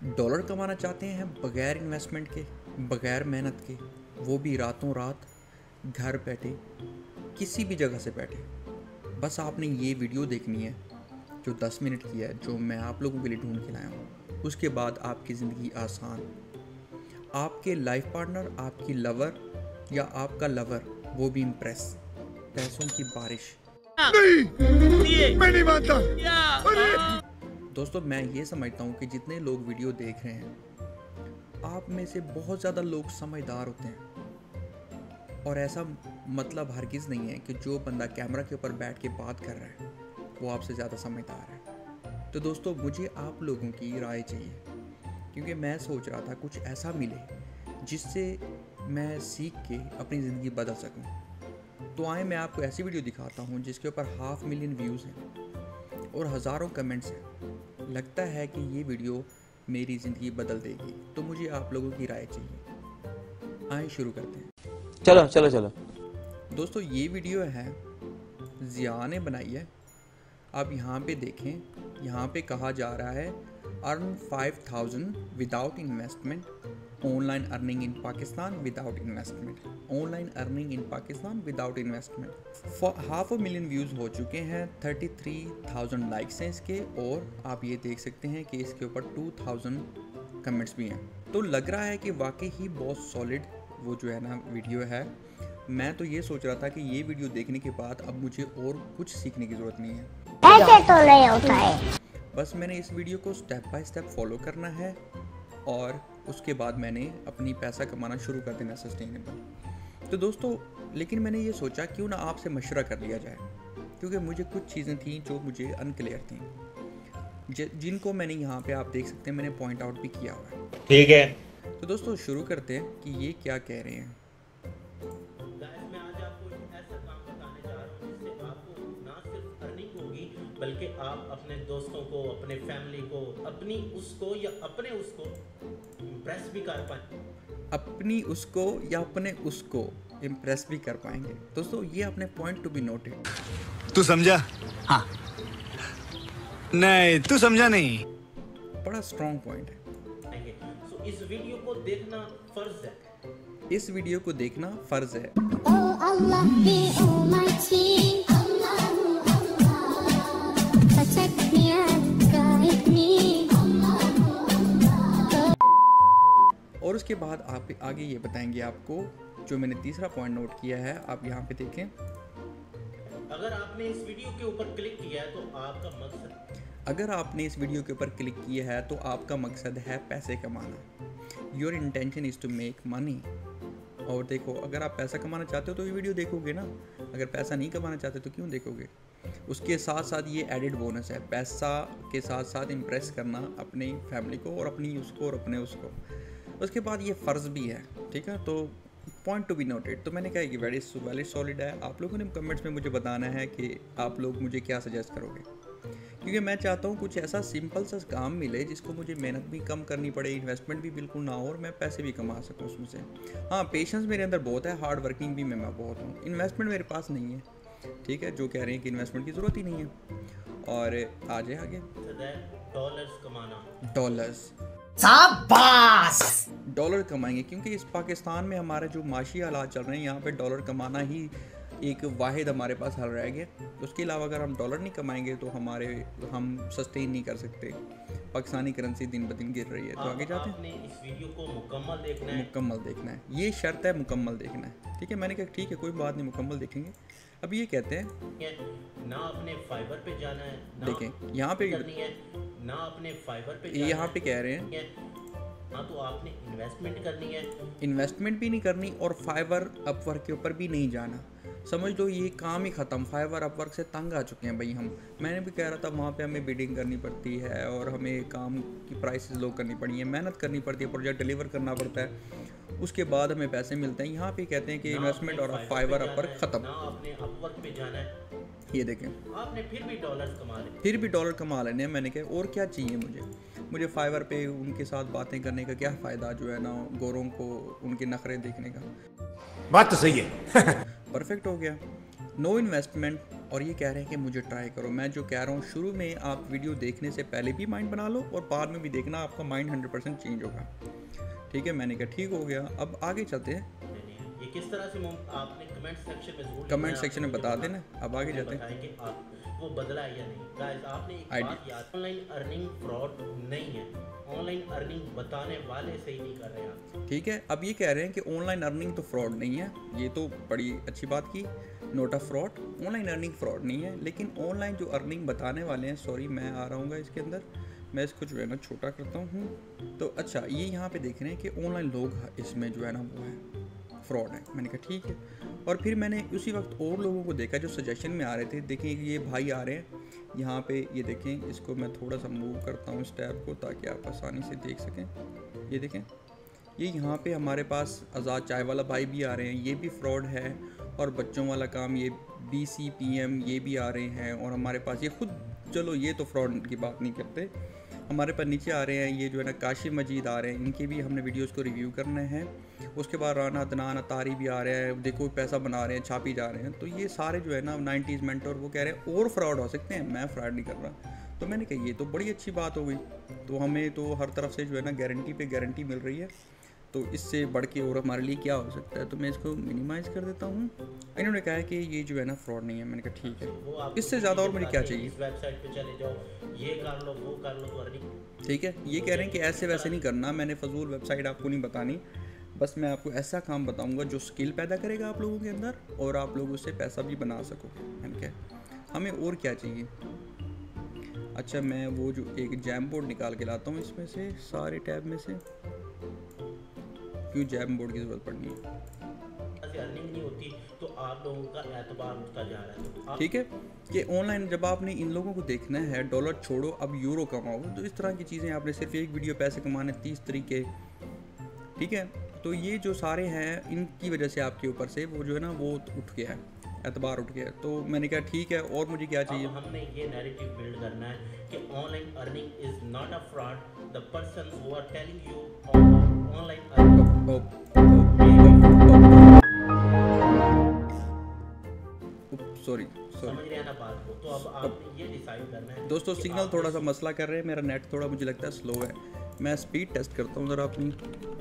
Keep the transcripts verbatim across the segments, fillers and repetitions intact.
Dollar कमाना चाहते हैं बगैर इन्वेस्टमेंट के, बगैर मेहनत के, वो भी रातों रात घर बैठे, किसी भी जगह से बैठे। बस आपने ये वीडियो देखनी है जो दस मिनट की है, जो मैं आप लोगों के लिए ढूंढ के लाया हूँ। उसके बाद आपकी ज़िंदगी आसान। आपके लाइफ पार्टनर, आपकी लवर या आपका लवर, वो भी इम्प्रेस। पैसों की बारिश। नहीं, मैं नहीं मानता। दोस्तों, मैं ये समझता हूँ कि जितने लोग वीडियो देख रहे हैं, आप में से बहुत ज़्यादा लोग समझदार होते हैं। और ऐसा मतलब हरगिज़ नहीं है कि जो बंदा कैमरा के ऊपर बैठ के बात कर रहा है वो आपसे ज़्यादा समझदार है। तो दोस्तों, मुझे आप लोगों की राय चाहिए, क्योंकि मैं सोच रहा था कुछ ऐसा मिले जिससे मैं सीख के अपनी ज़िंदगी बदल सकूं। तो आए मैं आपको ऐसी वीडियो दिखाता हूं जिसके ऊपर हाफ मिलियन व्यूज़ हैं और हज़ारों कमेंट्स हैं। लगता है कि ये वीडियो मेरी ज़िंदगी बदल देगी। तो मुझे आप लोगों की राय चाहिए। आए शुरू करते हैं। चलो चलो चलो दोस्तों, ये वीडियो है ज़िया ने बनाई है। आप यहाँ पे देखें, यहाँ पे कहा जा रहा है earn five thousand without investment, online earning in Pakistan without investment, online earning in Pakistan without investment. Half a million views हो चुके हैं, थर्टी थ्री थाउजेंड लाइक्स हैं इसके, और आप ये देख सकते हैं कि इसके ऊपर टू थाउजेंड कमेंट्स भी हैं। तो लग रहा है कि वाकई ही बहुत सॉलिड वो जो है ना वीडियो है। मैं तो ये सोच रहा था कि ये वीडियो देखने के बाद अब मुझे और कुछ सीखने की ज़रूरत नहीं है। ऐसे तो नहीं होता है। बस मैंने इस वीडियो को स्टेप बाय स्टेप फॉलो करना है और उसके बाद मैंने अपनी पैसा कमाना शुरू कर देना सस्टेनेबल। तो दोस्तों, लेकिन मैंने ये सोचा क्यों ना आपसे मशवरा कर लिया जाए, क्योंकि मुझे कुछ चीज़ें थी जो मुझे अनक्लियर थी, जिनको मैंने यहाँ पे आप देख सकते हैं मैंने पॉइंट आउट भी किया हुआ है। ठीक है, तो दोस्तों शुरू करते हैं कि ये क्या कह रहे हैं। बल्कि आप अपने दोस्तों को, अपने फैमिली को, अपनी उसको या अपने उसको इम्प्रेस भी कर पाए अपनी उसको या अपने उसको इम्प्रेस भी कर पाएंगे। दोस्तों, ये अपने पॉइंट टू बी नोटेड। तू समझा? हाँ। नहीं, तू समझा नहीं। बड़ा स्ट्रॉन्ग पॉइंट है। सो इस वीडियो को देखना फर्ज है। इस वीडियो को देखना फर्ज है। Oh Allah, be almighty. और उसके बाद आप आगे ये बताएंगे आपको, जो मैंने तीसरा पॉइंट नोट किया है, आप यहाँ पे देखें। अगर आपने इस वीडियो के ऊपर क्लिक किया है तो आपका मकसद अगर आपने इस वीडियो के ऊपर क्लिक किया है तो आपका मकसद है पैसे कमाना। Your intention is to make money. और देखो, अगर आप पैसा कमाना चाहते हो तो ये वीडियो देखोगे ना, अगर पैसा नहीं कमाना चाहते तो क्यों देखोगे। उसके साथ साथ ये एडिड बोनस है, पैसा के साथ साथ इम्प्रेस करना अपनी फैमिली को और अपनी उसको और अपने उसको। उसके बाद ये फ़र्ज़ भी है, ठीक है। तो पॉइंट टू बी नोटेड। तो मैंने कहा कि वेरी वैलिड सॉलिड है। आप लोगों ने कमेंट्स में मुझे बताना है कि आप लोग मुझे क्या सजेस्ट करोगे, क्योंकि मैं चाहता हूँ कुछ ऐसा सिंपल सा काम मिले जिसको मुझे मेहनत भी कम करनी पड़े, इन्वेस्टमेंट भी बिल्कुल ना हो, और मैं पैसे भी कमा सकूँ उसमें से। हाँ, पेशेंस मेरे अंदर बहुत है, हार्ड वर्किंग भी मैं मैं बहुत हूँ। इन्वेस्टमेंट मेरे पास नहीं है, ठीक है। जो कह रहे हैं कि इन्वेस्टमेंट की ज़रूरत ही नहीं है। और आ जाए आगे, डॉलर्स कमाना। डॉलर्स शाबाश। डॉलर कमाएंगे, क्योंकि इस पाकिस्तान में हमारे जो माशी हालात चल रहे हैं, यहाँ पे डॉलर कमाना ही एक वाहिद हमारे पास हल रह गया। उसके अलावा अगर हम डॉलर नहीं कमाएंगे तो हमारे हम सस्टेन नहीं कर सकते। पाकिस्तानी करेंसी दिन ब दिन गिर रही है। तो आगे जाते हैं। आपने इस वीडियो को मुकम्मल देखना है। मुकम्मल देखना है, ये शर्त है, मुकम्मल देखना है, ठीक है। मैंने कहा ठीक है, कोई बात नहीं, मुकम्मल देखेंगे। अब ये कहते हैं ना अपने फाइबर पे जाना है, देखें यहाँ पे करनी है, ना अपने फाइबर पे यहाँ पे कह रहे हैं हाँ, तो आपने इन्वेस्टमेंट करनी है। इन्वेस्टमेंट भी नहीं करनी और फाइबर अपवर्क के ऊपर भी नहीं जाना। समझ लो ये काम ही ख़त्म। फाइवर अपवर्क से तंग आ चुके हैं भाई हम। मैंने भी कह रहा था वहाँ पे हमें बिडिंग करनी पड़ती है और हमें काम की प्राइसेस लो करनी पड़ी है, मेहनत करनी पड़ती है, प्रोजेक्ट डिलीवर करना पड़ता है, उसके बाद हमें पैसे मिलते हैं। यहाँ पे कहते हैं कि इन्वेस्टमेंट और फाइवर अपवर्क ख़त्म। आपने अपवर्क पे जाना है, ये देखें, आपने फिर भी डॉलर कमा लेने फिर भी डॉलर कमा लेने हैं। मैंने कहा और क्या चाहिए मुझे मुझे फाइवर पे उनके साथ बातें करने का क्या फ़ायदा, जो है ना गोरों को उनके नखरे देखने का। बात तो सही है। परफेक्ट हो गया। नो इन्वेस्टमेंट, और ये कह रहे हैं कि मुझे ट्राई करो। मैं जो कह रहा हूँ, शुरू में आप वीडियो देखने से पहले भी माइंड बना लो और बाद में भी देखना, आपका माइंड हंड्रेड परसेंट चेंज होगा। ठीक है, मैंने कहा ठीक हो गया। अब आगे चलते हैं। ये किस तरह से आपने कमेंट सेक्शन में जरूर कमेंट सेक्शन में बता देना। अब आगे जाते हैं कि आप वो बदला है या नहीं। गाइस आपने एक बात याद, ऑनलाइन अर्निंग फ्रॉड नहीं है, ऑनलाइन अर्निंग बताने वाले से ही नहीं कर रहे हैं। ठीक है, अब ये कह रहे हैं कि ऑनलाइन अर्निंग तो फ्रॉड नहीं है, ये तो बड़ी अच्छी बात की, not a fraud, online earning fraud नहीं है, लेकिन ऑनलाइन जो अर्निंग बताने वाले हैं, सॉरी मैं आ रहा हूँ इसके अंदर, मैं इसको जो है ना छोटा करता हूँ। तो अच्छा, ये यहाँ पे देख रहे हैं कि ऑनलाइन लोग इसमें जो है ना वो है फ्रॉड है। मैंने कहा ठीक है, और फिर मैंने उसी वक्त और लोगों को देखा जो सजेशन में आ रहे थे। देखें ये भाई आ रहे हैं यहाँ पे, ये देखें, इसको मैं थोड़ा सा मूव करता हूँ इस टैब को ताकि आप आसानी से देख सकें। ये देखें, ये यहाँ पे हमारे पास आज़ाद चाय वाला भाई भी आ रहे हैं, ये भी फ्रॉड है। और बच्चों वाला काम, ये बी सी पी एम, ये भी आ रहे हैं। और हमारे पास ये खुद, चलो ये तो फ्रॉड की बात नहीं करते, हमारे पास नीचे आ रहे हैं ये जो है ना काशिफ मजीद आ रहे हैं, इनके भी हमने वीडियोस को रिव्यू करने हैं। उसके बाद राना अदनान अतारी भी आ रहे हैं, देखो पैसा बना रहे हैं, छापी जा रहे हैं। तो ये सारे जो है ना नाइन्टीज़ मेंटोर, वो कह रहे हैं और फ्रॉड हो सकते हैं, मैं फ्रॉड नहीं कर रहा। तो मैंने कहा ये तो बड़ी अच्छी बात हो गई, तो हमें तो हर तरफ से जो है ना गारंटी पे गारंटी मिल रही है, तो इससे बढ़ के और हमारे लिए क्या हो सकता है। तो मैं इसको मिनिमाइज़ कर देता हूँ। इन्होंने कहा है कि ये जो है ना फ्रॉड नहीं है। मैंने कहा ठीक है, इससे ज़्यादा और मुझे क्या चाहिए। इस वेबसाइट पे चले जाओ, ये कर लो, वो कर लो, तो अर्निंग। ठीक है, ये कह रहे हैं कि ऐसे वैसे नहीं करना, मैंने फजूल वेबसाइट आपको नहीं बतानी, बस मैं आपको ऐसा काम बताऊंगा जो स्किल पैदा करेगा आप लोगों के अंदर और आप लोग उससे पैसा भी बना सको। मैंने कहा हमें और क्या चाहिए। अच्छा, मैं वो जो एक जैम बोर्ड निकाल के लाता हूँ इसमें से, सारे टैब में से, क्यों जैम बोर्ड की ज़रूरत पड़नी है। अर्निंग नहीं होती तो आप लोगों का एतबार उठता जा रहा है। ठीक है, कि ऑनलाइन जब आपने इन लोगों को देखना है, डॉलर छोड़ो अब यूरो कमाओ, तो इस तरह की चीज़ें आपने सिर्फ एक वीडियो पैसे कमाने तीस तरीके। ठीक है, तो ये जो सारे हैं इनकी वजह से आपके ऊपर से वो जो है ना वो उठ गया है, एतबार उठ गया। तो मैंने कहा ठीक है, और मुझे क्या चाहिए। हमने ये नैरेटिव बिल्ड करना है कि online earning is not a fraud, the person who are telling you online earning. Sorry समझ रहे हैं ना बात को। तो अब आपने ये डिसाइड करना है। दोस्तों सिग्नल थोड़ा सा मसला कर रहे हैं, मेरा नेट थोड़ा मुझे लगता है स्लो है। मैं स्पीड टेस्ट करता हूँ ज़रा अपनी,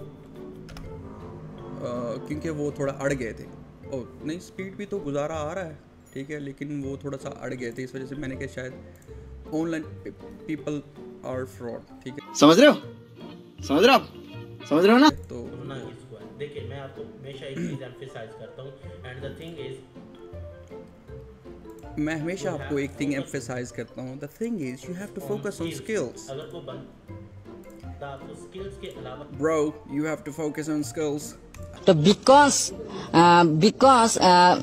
क्योंकि वो थोड़ा अड़ गए थे। ओ नहीं, स्पीड भी तो गुजारा आ रहा है, ठीक है, लेकिन वो थोड़ा सा अड़ गए थे, इस वजह से मैंने कहा शायद ऑनलाइन पीपल आर फ्रॉड। ठीक है, समझ रहे हो, समझ रहे हो आप, समझ रहे हो ना। तो देखिए मैं आपको हमेशा एक चीज़ एम्फसाइज करता हूँ, एंड द थिंग इज, मैं हमेशा आपको एक थिंग एम्फसाइज करता हूँ, the thing is you have to focus on skills. अगर को बंदा आपको स्किल्स के अलावा, bro you have to focus on skills. तो बिकॉज बिकॉज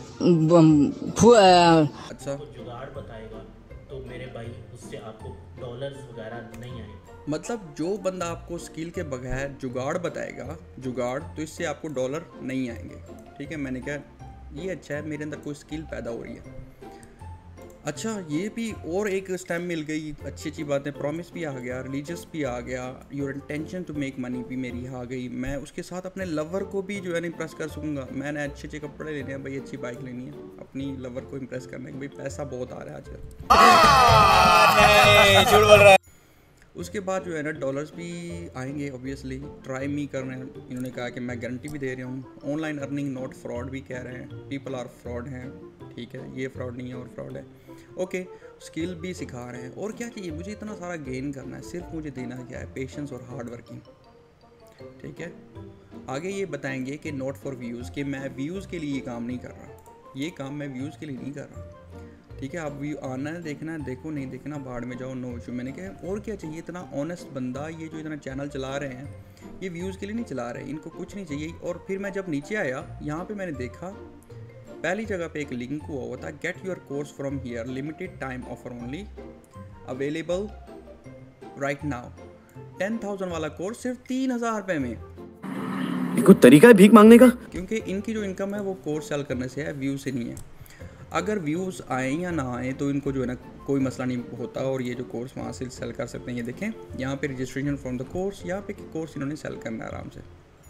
अच्छा, जुगाड़ बताएगा तो मेरे भाई उससे आपको डॉलर्स वगैरह नहीं आएंगे। मतलब जो बंदा आपको स्किल के बगैर जुगाड़ बताएगा, जुगाड़, तो इससे आपको डॉलर नहीं आएंगे। ठीक है, मैंने कहा ये अच्छा है, मेरे अंदर कोई स्किल पैदा हो रही है। अच्छा, ये भी और एक स्टेम मिल गई, अच्छी अच्छी बातें, प्रॉमिस भी आ गया, रिलीजियस भी आ गया, your intention to make money भी मेरी आ गई। मैं उसके साथ अपने लवर को भी जो है ना इम्प्रेस कर सकूँगा। मैंने अच्छे अच्छे कपड़े लेने हैं भाई, अच्छी बाइक लेनी है, अपनी लवर को इम्प्रेस करना है, भाई पैसा बहुत आ रहा है आजकल। झूठ बोल रहा है। उसके बाद जो है ना डॉलर्स भी आएंगे ऑब्वियसली, ट्राई मी कर रहे हैं। इन्होंने कहा कि मैं गारंटी भी दे रहा हूँ, ऑनलाइन अर्निंग नॉट फ्रॉड भी कह रहे हैं, पीपल आर फ्रॉड हैं। ठीक है, ये फ्रॉड नहीं है और फ्रॉड है। ओके, स्किल भी सिखा रहे हैं। और क्या चाहिए मुझे, इतना सारा गेन करना है, सिर्फ मुझे देना क्या है, पेशेंस और हार्ड वर्किंग। ठीक है, आगे ये बताएंगे कि नॉट फॉर व्यूज़, कि मैं व्यूज़ के लिए ये काम नहीं कर रहा, ये काम मैं व्यूज़ के लिए नहीं कर रहा। ठीक है, आप व्यू आना है, देखना है, देखो, नहीं देखना भाड़ में जाओ, नो इशू। मैंने कहा और क्या चाहिए, इतना ऑनेस्ट बंदा, ये जो इतना चैनल चला रहे हैं ये व्यूज़ के लिए नहीं चला रहे, इनको कुछ नहीं चाहिए। और फिर मैं जब नीचे आया, यहाँ पे मैंने देखा पहली जगह पे एक लिंक हुआ हुआ था, get your course from here, limited time offer only, available right now. Ten thousand वाला कोर्स सिर्फ तीन हज़ार रुपये में। ये कोई तरीका है भीख मांगने का? क्योंकि इनकी जो इनकम है वो कोर्स सेल करने से है, व्यू से नहीं है। अगर व्यूज़ आए या ना आए तो इनको जो है ना कोई मसला नहीं होता, और ये जो कोर्स वहाँ से सेल कर सकते हैं। ये देखें यहाँ पे रजिस्ट्रेशन फ्रॉम द कोर्स, यहाँ पे कोर्स इन्होंने सेल करना है आराम से।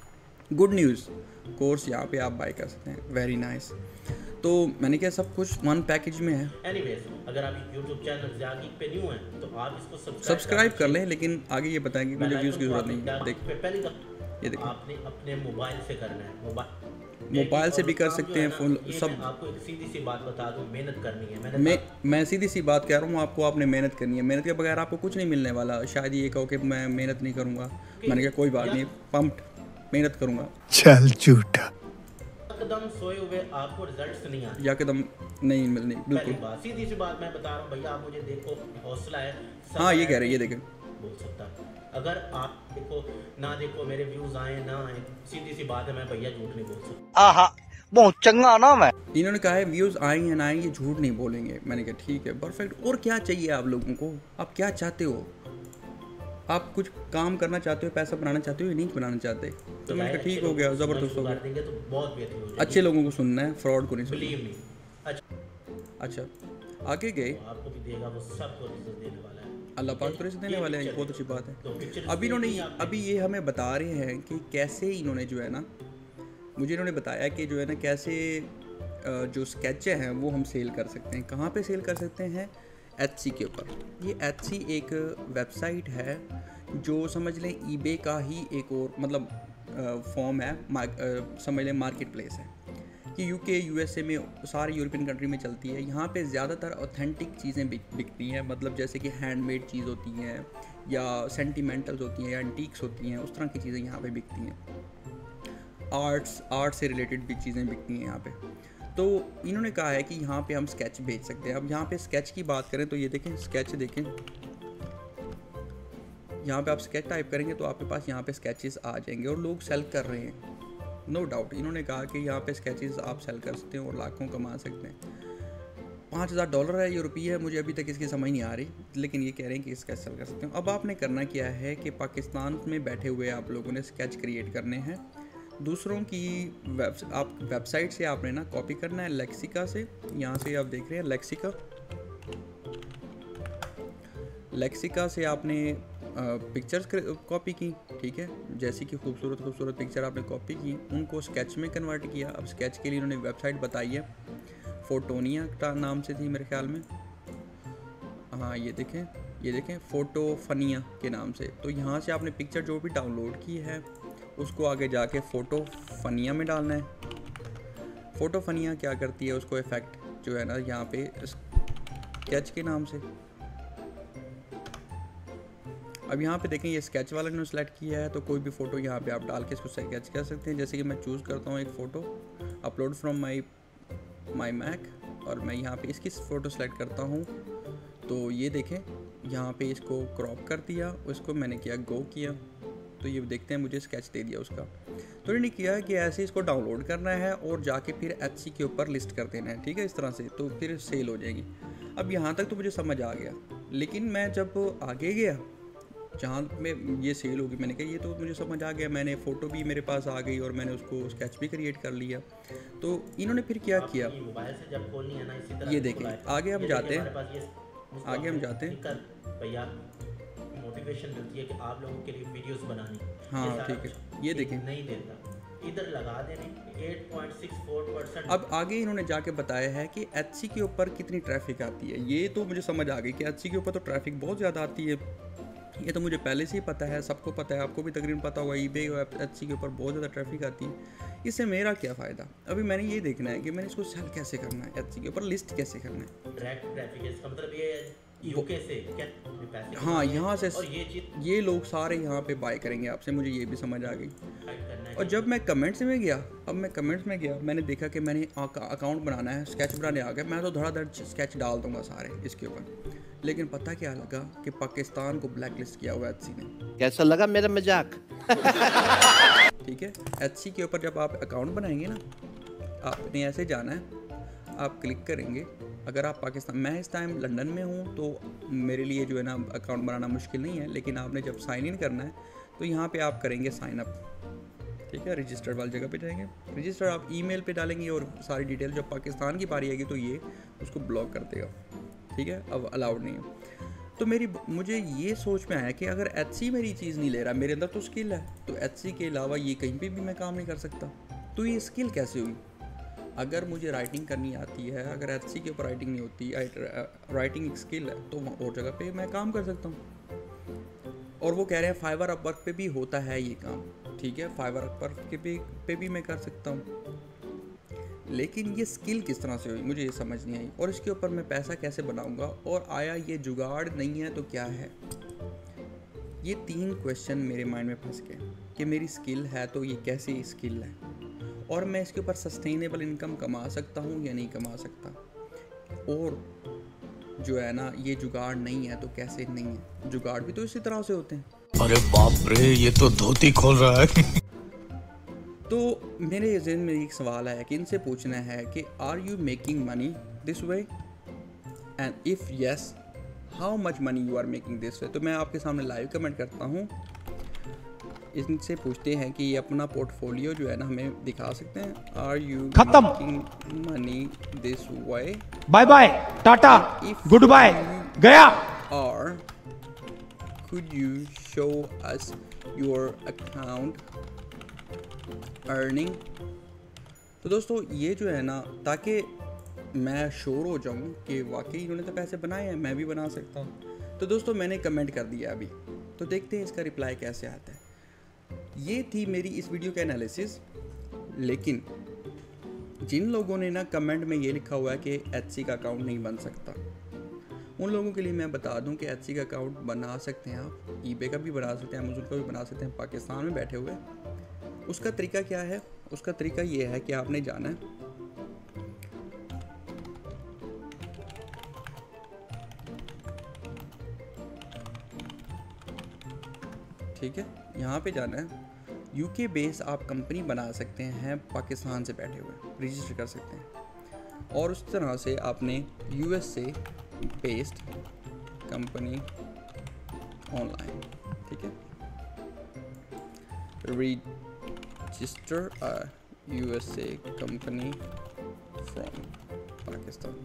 गुड न्यूज़, कोर्स यहाँ पे आप बाय कर सकते हैं। Very nice. तो मैंने क्या सब कुछ वन पैकेज में है। एनीवेज, अगर आप यूट्यूब चैनल ज़ियागीक पे न्यू हैं तो आप इसको सब्सक्राइब कर लें, लेकिन आगे ये बताएं कि मुझे व्यूज़ की ज़रूरत नहीं है। देख पहले ये देखो, आपने अपने मोबाइल से करना है। मोबाइल मोबाइल से भी कर सकते हैं, फोन सब। आपको एक सीधी सी बात बता दूं, मेहनत करनी है। मेहनत मैं मैं सीधी सी बात कह रहा हूँ आपको, आपने मेहनत करनी है। मेहनत के बगैर आपको कुछ नहीं मिलने वाला। शायद ये कहो कि मैं मेहनत नहीं करूँगा, मैंने कहा कोई बात नहीं, पंप्ड, मेहनत करूँगा। चल झूठा। एकदम सोए हुए आपको रिजल्ट्स नहीं आते, या कदम नहीं मिलनी, पहली बिल्कुल। बात, सीधी सी बात मैं बता रहा हूँ भैया, आप मुझे देखो, हौसला है। हाँ ये कह रहे हैं, ये देखें, बोल सकता। अगर आप देखो ना देखो, मेरे व्यूज आए ना आए, सीधी सी बात है, मैं भैया झूठ नहीं बोल सकता। आहा, बहुत चंगा ना मैं। इन्होंने कहा है व्यूज़ आए या ना आए ये झूठ नहीं बोलेंगे। मैंने कहा ठीक है, परफेक्ट। और क्या चाहिए आप लोगों को? आप क्या चाहते हो? आप कुछ काम करना चाहते हो, पैसा बनाना चाहते हो या नहीं बनाना चाहते? तो मैंने कहा ठीक हो गया, ज़बरदस्त हो गया। देंगे तो बहुत बेहतर हो जाएगी। अच्छे लोगों को सुनना है, फ्रॉड को नहीं सुनना। Believe me. अच्छा, अच्छा आगे गए, आपको भी देगा, वो सबको रिजल्ट देने वाला है। अल्लाह पाक तो रिज़्क़ देने वाले हैं, बहुत अच्छी बात तो है। पिक्चर अभी इन्होंने अभी ये हमें बता रहे हैं कि कैसे इन्होंने जो है ना, मुझे इन्होंने बताया कि जो है ना कैसे जो स्केच हैं वो हम सेल कर सकते हैं। कहाँ पे सेल कर सकते हैं? एचसी के ऊपर। ये एचसी एक वेबसाइट है जो समझ लें ईबे का ही एक और मतलब फॉर्म है, समझ लें मार्केट प्लेस है कि यूके यूएसए में, सारी यूरोपियन कंट्री में चलती है। यहाँ पे ज़्यादातर ऑथेंटिक चीज़ें बिक बिकती हैं, मतलब जैसे कि हैंडमेड चीज़ होती हैं या सेंटिमेंटल्स होती हैं या एंटीक्स होती हैं, उस तरह की चीज़ें यहाँ पे बिकती हैं। आर्ट्स आर्ट से रिलेटेड भी चीज़ें बिकती हैं यहाँ पे। तो इन्होंने कहा है कि यहाँ पे हम स्केच बेच सकते हैं। अब यहाँ पे स्केच की बात करें तो ये देखें, स्केच देखें, यहाँ पे आप स्केच टाइप करेंगे तो आपके पास यहाँ पे स्केचेस आ जाएंगे और लोग सेल कर रहे हैं, नो no डाउट। इन्होंने कहा कि यहाँ पे स्केचेस आप सेल कर सकते हैं और लाखों कमा सकते हैं। पाँच हज़ार डॉलर है, ये रुपये है, मुझे अभी तक इसकी समझ नहीं आ रही, लेकिन ये कह रहे हैं कि स्केच सेल कर सकते हैं। अब आपने करना क्या है कि पाकिस्तान में बैठे हुए आप लोगों ने स्केच क्रिएट करने हैं। दूसरों की वेब आप वेबसाइट से आपने ना कॉपी करना है, लेक्सिका से। यहाँ से आप देख रहे हैं लेक्सिका, लेक्सिका से आपने पिक्चर्स कॉपी की, ठीक है, जैसे कि खूबसूरत खूबसूरत पिक्चर आपने कॉपी की, उनको स्केच में कन्वर्ट किया। अब स्केच के लिए इन्होंने वेबसाइट बताई है, फोटोनिया का नाम से थी मेरे ख्याल में। हाँ ये देखें, ये देखें फोटोफनिया के नाम से। तो यहाँ से आपने पिक्चर जो भी डाउनलोड की है उसको आगे जाके फोटोफनिया में डालना है। फोटोफनिया क्या करती है, उसको इफेक्ट जो है ना यहाँ पे स्केच के नाम से। अब यहाँ पे देखें, ये स्केच वाला इन्होंने सेलेक्ट किया है, तो कोई भी फ़ोटो यहाँ पे आप डाल के इसको स्केच कर सकते हैं। जैसे कि मैं चूज़ करता हूँ एक photo, upload from my my Mac, और मैं यहाँ पे इसकी फ़ोटो सेलेक्ट करता हूँ। तो ये देखें, यहाँ पे इसको क्रॉप कर दिया, उसको मैंने किया गो किया, तो ये देखते हैं मुझे स्केच दे दिया उसका। तो इन्होंने किया कि ऐसे इसको डाउनलोड करना है और जाके फिर एचसी के ऊपर लिस्ट कर देना है, ठीक है, इस तरह से, तो फिर सेल हो जाएगी। अब यहाँ तक तो मुझे समझ आ गया, लेकिन मैं जब आगे गया जहाँ में ये सेल होगी, मैंने कहा ये तो मुझे समझ आ गया, मैंने फ़ोटो भी मेरे पास आ गई और मैंने उसको स्केच भी क्रिएट कर लिया। तो इन्होंने फिर क्या किया, मोबाइल से जब खोलनी है ना, इसी तरह ये देखें, आगे हम जाते हैं, आगे हम जाते हैं भैया, मोटिवेशन मिलती है कि आप लोगों के लिए वीडियोस बनानी। हाँ ठीक है, ये देखें, नहीं देता, इधर लगा देने आठ पॉइंट छह चार परसेंट। अब आगे इन्होंने जाके बताया है कि एचसी के ऊपर कितनी ट्रैफिक आती है। ये तो मुझे समझ आ गई कि एचसी के ऊपर तो ट्रैफिक बहुत ज़्यादा आती है, ये तो मुझे पहले से ही पता है, सबको पता है, आपको भी तकरीबन पता होगा, ईबे और एचसी के ऊपर बहुत ज़्यादा ट्रैफिक आती है। इससे मेरा क्या फ़ायदा? अभी मैंने ये देखना है कि मैंने इसको सेल कैसे करना है, एचसी के ऊपर लिस्ट कैसे करना है। डायरेक्ट ट्रैफिक है, इसका मतलब ये यूके से क्या पैसे, हाँ यहाँ से और ये चीज ये लोग सारे यहाँ पे बाय करेंगे आपसे, मुझे ये भी समझ आ गई। और जब मैं कमेंट्स में गया, अब मैं कमेंट्स में गया, मैंने देखा कि मैंने अकाउंट बनाना है, स्केच बनाने आ गया, मैं तो धड़ाधड़ स्केच डाल दूंगा सारे इसके ऊपर। लेकिन पता क्या लगा कि पाकिस्तान को ब्लैक लिस्ट किया हुआ एचसी ने। कैसा लगा मेरा मजाक? ठीक है, एचसी के ऊपर जब आप अकाउंट बनाएंगे ना, आपने ऐसे जाना है, आप क्लिक करेंगे। अगर आप पाकिस्तान, मैं इस टाइम लंदन में हूँ तो मेरे लिए जो है ना अकाउंट बनाना मुश्किल नहीं है, लेकिन आपने जब साइन इन करना है तो यहाँ पे आप करेंगे साइन अप, ठीक है, रजिस्टर वाली जगह पे जाएंगे, रजिस्टर आप ईमेल पे डालेंगे और सारी डिटेल, जब पाकिस्तान की बारी आएगी तो ये उसको ब्लॉक कर देगा, ठीक है, अब अलाउड नहीं है। तो मेरी मुझे ये सोच में आया कि अगर एचसी मेरी चीज़ नहीं ले रहा, मेरे अंदर तो स्किल है, तो एचसी के अलावा ये कहीं पे भी मैं काम नहीं कर सकता, तो ये स्किल कैसे हुई? अगर मुझे राइटिंग करनी आती है, अगर एचसी के ऊपर राइटिंग नहीं होती, राइटिंग एक स्किल है, तो वहाँ और जगह पे मैं काम कर सकता हूँ। और वो कह रहे हैं फाइवर अपवर्क पे भी होता है ये काम, ठीक है, फाइवर अपवर्क के पे, पे भी मैं कर सकता हूँ, लेकिन ये स्किल किस तरह से हुई मुझे ये समझ नहीं आई, और इसके ऊपर मैं पैसा कैसे बनाऊंगा, और आया ये जुगाड़ नहीं है तो क्या है? ये तीन क्वेश्चन मेरे माइंड में फंस गए कि मेरी स्किल है तो ये कैसी स्किल है, और मैं इसके ऊपर सस्टेनेबल इनकम कमा सकता हूँ या नहीं कमा सकता, और जो है ना ये जुगाड़ नहीं है तो कैसे नहीं है? जुगाड़ भी तो इसी तरह से होते हैं। अरे बाप रे, ये तो धोती खोल रहा है। तो मेरे ज़हन में एक सवाल है कि इनसे पूछना है कि are you making money this way, and if yes how much money you are making this way. तो मैं आपके सामने लाइव कमेंट करता हूँ, इनसे पूछते हैं कि ये अपना पोर्टफोलियो जो है ना हमें दिखा सकते हैं। आर यू खत्म। Making money this way, bye bye, टाटा, गुड बाय, गया। और could you show us your account earning। तो दोस्तों ये जो है ना, ताकि मैं श्योर हो जाऊं कि वाकई इन्होंने तो पैसे बनाए हैं, मैं भी बना सकता हूं। तो दोस्तों मैंने कमेंट कर दिया अभी, तो देखते हैं इसका रिप्लाई कैसे आता है। ये थी मेरी इस वीडियो का एनालिसिस, लेकिन जिन लोगों ने ना कमेंट में ये लिखा हुआ है कि एचसी का अकाउंट नहीं बन सकता, उन लोगों के लिए मैं बता दूं कि एचसी का अकाउंट बना सकते हैं आप, ईबे का भी बना सकते हैं, अमेज़न का भी बना सकते हैं, पाकिस्तान में बैठे हुए। उसका तरीका क्या है? उसका तरीका ये है कि आपने जाना है, ठीक है, यहाँ पे जाना है, यूके बेस आप कंपनी बना सकते हैं, पाकिस्तान से बैठे हुए रजिस्टर कर सकते हैं, और उस तरह से आपने यूएस से बेस्ड कंपनी ऑनलाइन, ठीक है, register a USA company from Pakistan,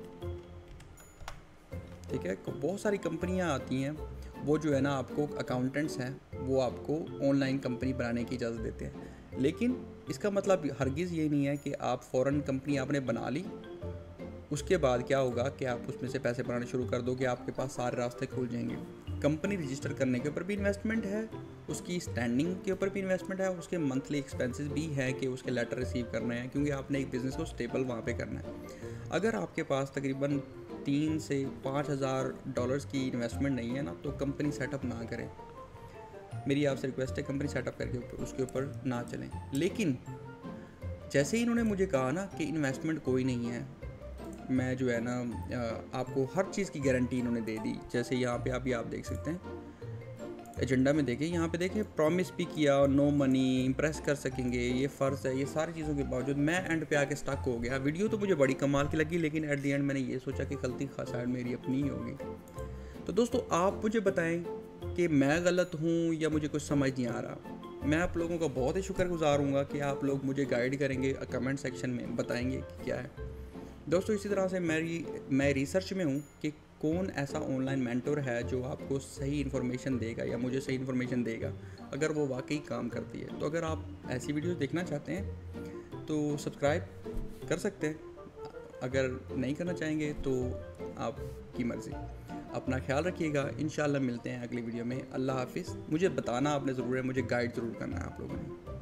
ठीक है। बहुत सारी कंपनियां आती हैं, वो जो है ना आपको अकाउंटेंट्स हैं, वो आपको ऑनलाइन कंपनी बनाने की इजाज़त देते हैं, लेकिन इसका मतलब हरगिज़ ये नहीं है कि आप फ़ौरन कंपनी आपने बना ली, उसके बाद क्या होगा कि आप उसमें से पैसे बनाने शुरू कर दोगे, आपके पास सारे रास्ते खुल जाएंगे। कंपनी रजिस्टर करने के ऊपर भी इन्वेस्टमेंट है, उसकी स्टैंडिंग के ऊपर भी इन्वेस्टमेंट है, उसके मंथली एक्सपेंसेस भी है कि उसके लेटर रिसीव करने हैं, क्योंकि आपने एक बिज़नेस को स्टेबल वहाँ पे करना है। अगर आपके पास तकरीबन तीन से पाँच हज़ार डॉलर्स की इन्वेस्टमेंट नहीं है ना, तो कंपनी सेटअप ना करें। मेरी आपसे रिक्वेस्ट है, कंपनी सेटअप करके उसके ऊपर ना चलें। लेकिन जैसे ही इन्होंने मुझे कहा ना कि इन्वेस्टमेंट कोई नहीं है, मैं जो है ना आपको हर चीज़ की गारंटी इन्होंने दे दी। जैसे यहाँ पे अभी आप देख सकते हैं एजेंडा में, देखें यहाँ पे देखें, प्रॉमिस भी किया, नो मनी, इम्प्रेस कर सकेंगे, ये फ़र्ज़ है, ये सारी चीज़ों के बावजूद मैं एंड पे आके स्टक हो गया। वीडियो तो मुझे बड़ी कमाल की लगी, लेकिन एट द एंड मैंने ये सोचा कि गलती खास साइड मेरी अपनी ही होगी। तो दोस्तों आप मुझे बताएं कि मैं गलत हूँ या मुझे कुछ समझ नहीं आ रहा। मैं आप लोगों का बहुत ही शुक्रगुजार हूँगा कि आप लोग मुझे गाइड करेंगे, कमेंट सेक्शन में बताएंगे कि क्या है। दोस्तों इसी तरह से मेरी मैं रिसर्च में हूँ कि कौन ऐसा ऑनलाइन मेंटर है जो आपको सही इन्फॉर्मेशन देगा या मुझे सही इन्फॉर्मेशन देगा, अगर वो वाकई काम करती है। तो अगर आप ऐसी वीडियोस देखना चाहते हैं तो सब्सक्राइब कर सकते हैं, अगर नहीं करना चाहेंगे तो आपकी मर्ज़ी। अपना ख्याल रखिएगा, इंशाल्लाह मिलते हैं अगली वीडियो में। अल्लाह हाफिज़। मुझे बताना आपने ज़रूर है, मुझे गाइड ज़रूर करना है आप लोगों ने।